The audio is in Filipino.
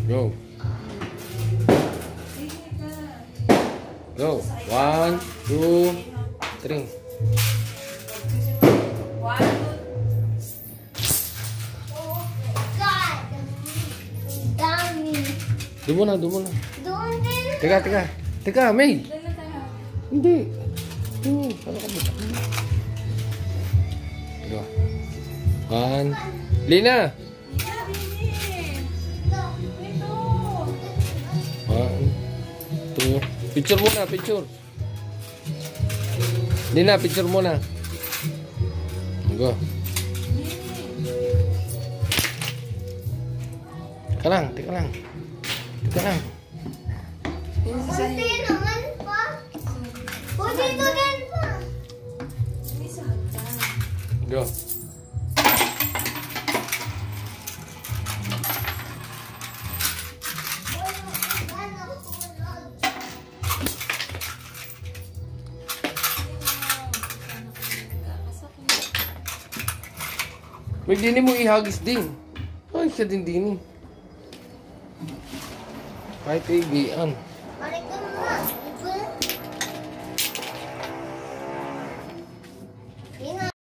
Go. Go. 1, 2, 3. Doon muna, doon muna. Doon din. Teka, May. Hindi. Ano ka ba? Dua. 1. Lina. 1, 2. Picture muna, picture. Lina, picture muna. Go. Teka lang. Hindi naman pa. O, dito din pa. Go. May dini mo ihagis din. Ay, siya din dini. Kahit ibian.